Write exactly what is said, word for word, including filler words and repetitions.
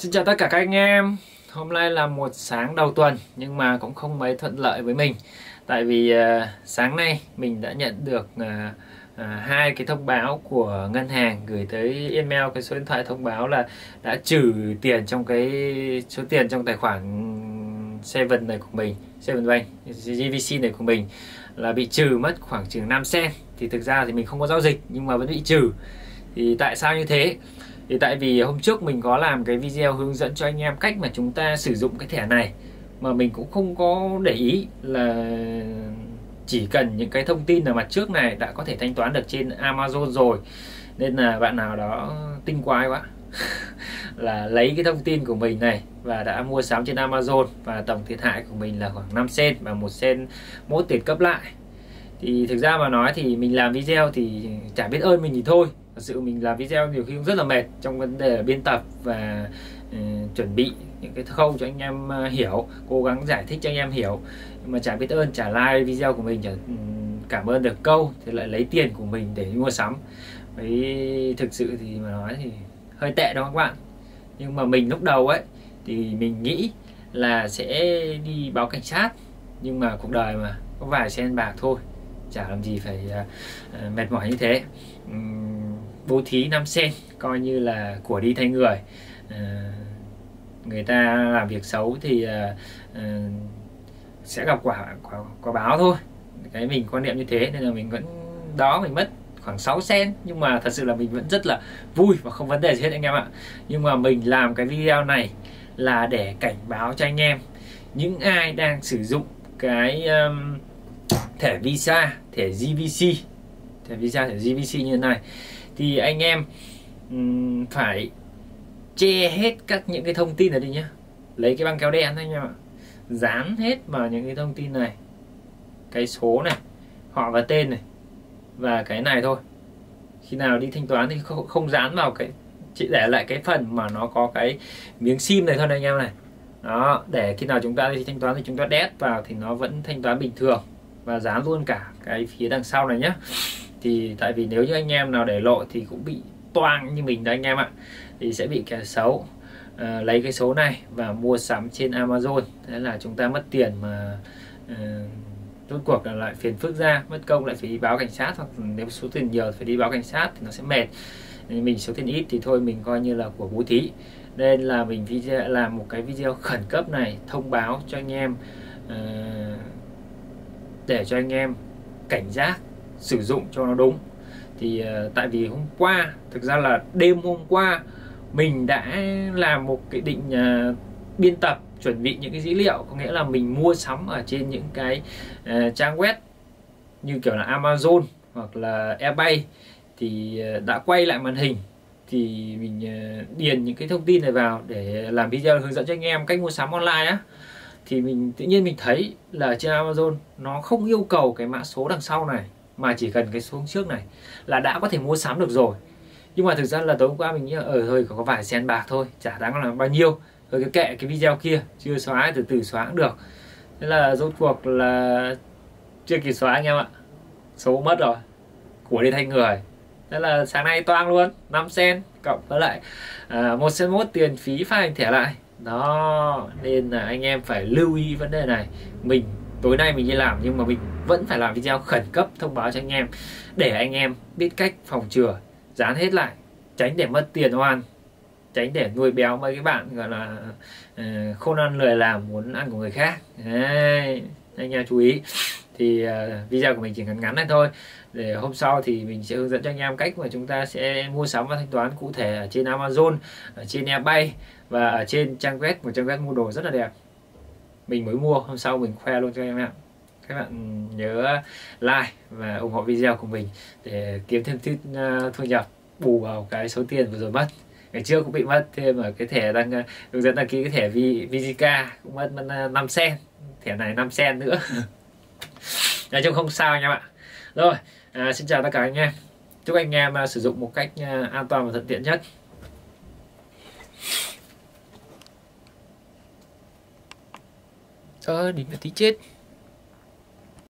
Xin chào tất cả các anh em. Hôm nay là một sáng đầu tuần nhưng mà cũng không mấy thuận lợi với mình. Tại vì uh, sáng nay mình đã nhận được uh, uh, hai cái thông báo của ngân hàng gửi tới email cái số điện thoại thông báo là đã trừ tiền trong cái số tiền trong tài khoản Seven này của mình, Seven Bank, giê vê xê này của mình là bị trừ mất khoảng chừng năm cent. Thì thực ra thì mình không có giao dịch nhưng mà vẫn bị trừ. Thì tại sao như thế? Thì tại vì hôm trước mình có làm cái video hướng dẫn cho anh em cách mà chúng ta sử dụng cái thẻ này, mà mình cũng không có để ý là chỉ cần những cái thông tin ở mặt trước này đã có thể thanh toán được trên Amazon rồi. Nên là bạn nào đó tinh quái quá là lấy cái thông tin của mình này và đã mua sắm trên Amazon, và tổng thiệt hại của mình là khoảng năm cent và một cent mỗi tiền cấp lại. Thì thực ra mà nói thì mình làm video thì chả biết ơn mình thì thôi. Thật sự mình làm video nhiều khi cũng rất là mệt trong vấn đề biên tập và uh, chuẩn bị những cái khâu cho anh em uh, hiểu, cố gắng giải thích cho anh em hiểu, nhưng mà chả biết ơn, chả like video của mình, chả um, cảm ơn được câu thì lại lấy tiền của mình để mua sắm. Với thực sự thì mà nói thì hơi tệ đó các bạn. Nhưng mà mình lúc đầu ấy thì mình nghĩ là sẽ đi báo cảnh sát, nhưng mà cuộc đời mà có vài sen bạc thôi, chả làm gì phải uh, mệt mỏi như thế. um, Bố thí năm cent coi như là của đi thay người. uh, Người ta làm việc xấu thì uh, uh, sẽ gặp quả, quả quả báo thôi. Cái mình quan niệm như thế nên là mình vẫn đó, mình mất khoảng sáu cent, nhưng mà thật sự là mình vẫn rất là vui và không vấn đề gì hết anh em ạ. Nhưng mà mình làm cái video này là để cảnh báo cho anh em, những ai đang sử dụng cái um, thẻ Visa, thẻ giê vê xê, thẻ Visa, thẻ giê vê xê như thế này, thì anh em um, phải che hết các những cái thông tin này đi nhé. Lấy cái băng keo đen anh em ạ, dán hết vào những cái thông tin này, cái số này, họ và tên này, và cái này thôi. Khi nào đi thanh toán thì không, không dán vào cái, chỉ để lại cái phần mà nó có cái miếng sim này thôi này anh em này. Đó, để khi nào chúng ta đi thanh toán thì chúng ta đét vào thì nó vẫn thanh toán bình thường, và dán luôn cả cái phía đằng sau này nhé. Thì tại vì nếu như anh em nào để lộ thì cũng bị toang như mình đó anh em ạ, thì sẽ bị kẻ xấu à, lấy cái số này và mua sắm trên Amazon. Thế là chúng ta mất tiền mà à, rốt cuộc là lại phiền phức ra, mất công lại phải đi báo cảnh sát, hoặc nếu số tiền nhiều phải đi báo cảnh sát thì nó sẽ mệt. Nên mình số tiền ít thì thôi mình coi như là của bố thí. Nên là mình video làm một cái video khẩn cấp này thông báo cho anh em, uh, để cho anh em cảnh giác sử dụng cho nó đúng. Thì uh, tại vì hôm qua, thực ra là đêm hôm qua mình đã làm một cái định uh, biên tập, chuẩn bị những cái dữ liệu, có nghĩa là mình mua sắm ở trên những cái uh, trang web như kiểu là Amazon hoặc là eBay, thì uh, đã quay lại màn hình, thì mình uh, điền những cái thông tin này vào để làm video hướng dẫn cho anh em cách mua sắm online á. Thì mình tự nhiên mình thấy là trên Amazon nó không yêu cầu cái mã số đằng sau này, mà chỉ cần cái số trước này là đã có thể mua sắm được rồi. Nhưng mà thực ra là tối hôm qua mình nghĩ là ở hơi có vài sen bạc thôi, chả đáng là bao nhiêu, rồi cái kệ cái video kia chưa xóa, từ từ xóa cũng được. Thế là rốt cuộc là chưa kịp xóa anh em ạ, số mất rồi, của đi thay người. Thế là sáng nay toang luôn, năm cent cộng với lại à, một cent mốt tiền phí phát hành thẻ lại đó. Nên là anh em phải lưu ý vấn đề này. Mình tối nay mình đi làm nhưng mà mình vẫn phải làm video khẩn cấp thông báo cho anh em, để anh em biết cách phòng chừa, dán hết lại, tránh để mất tiền oan, tránh để nuôi béo mấy cái bạn gọi là uh, không ăn lười làm, muốn ăn của người khác. Đấy, anh em chú ý. Thì uh, video của mình chỉ ngắn ngắn này thôi, để hôm sau thì mình sẽ hướng dẫn cho anh em cách mà chúng ta sẽ mua sắm và thanh toán cụ thể ở trên Amazon, ở trên eBay và ở trên trang web, một trang web mua đồ rất là đẹp. Mình mới mua, hôm sau mình khoe luôn cho anh em. Các bạn nhớ like và ủng hộ video của mình để kiếm thêm chút uh, thu nhập, bù vào cái số tiền vừa rồi mất. Ngày trước cũng bị mất thêm ở cái thẻ đang uh, hướng dẫn đăng ký cái thẻ Visa cũng mất, mất uh, năm cent, thẻ này năm cent nữa. Nói chung không sao anh em ạ. Rồi, à, xin chào tất cả anh em. Chúc anh em uh, sử dụng một cách uh, an toàn và thuận tiện nhất. Ơ, đỉnh là tí chết.